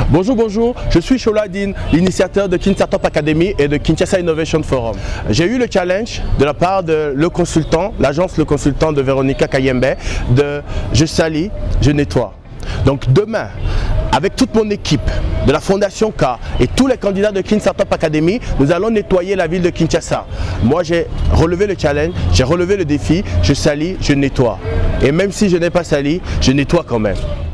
Bonjour, bonjour, je suis Choladine, l'initiateur de Kin Startup Academy et de Kinshasa Innovation Forum. J'ai eu le challenge de la part de le consultant, l'agence Le Consultant de Véronica Kayembe, de Je salis, je nettoie. Donc demain, avec toute mon équipe de la Fondation K et tous les candidats de Kin Startup Academy, nous allons nettoyer la ville de Kinshasa. Moi j'ai relevé le challenge, j'ai relevé le défi, je salis, je nettoie. Et même si je n'ai pas sali, je nettoie quand même.